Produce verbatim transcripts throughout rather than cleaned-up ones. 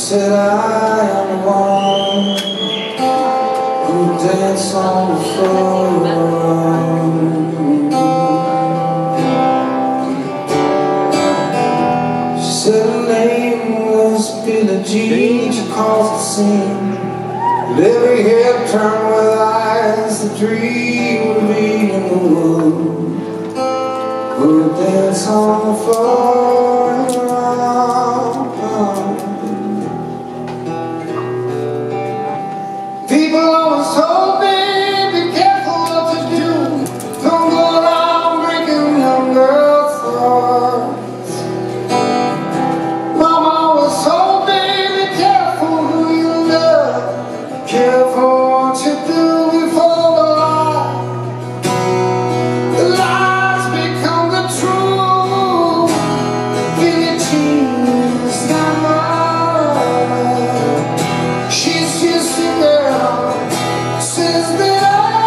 said I am the one who dance on the floor. She said her name was Billie Jean. She calls the scene, and every head turned with eyes. The dream would be in the wood, we'll dance on the floor and around. People always told me, be careful what you do. Don't go around breaking young girls' hearts. Mama always told me, be careful who you love. Be careful what you do before the lie. The lies become the truth. Billie Jean is not mine. She's just a girl. Says that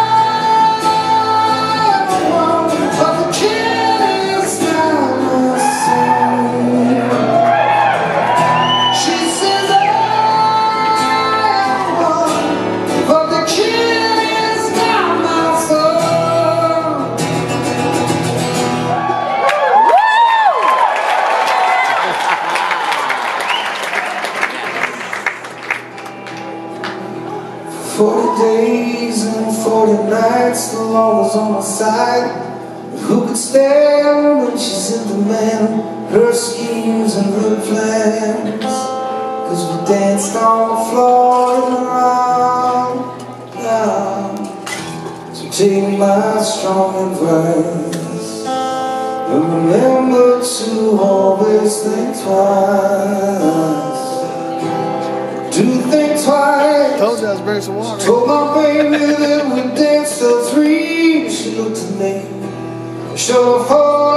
I am the one, but the kid is not my son. She says I am the one, but the kid is not my son. Forty days and forty nights, the law was on my side. But who could stand when she's in demand? Her schemes and her plans. Cause we danced on the floor and around, around. So take my strong advice and remember to always think twice. Do think twice. Told you I was bringing some water. Told my baby that we danced till three. She looked at me, showed her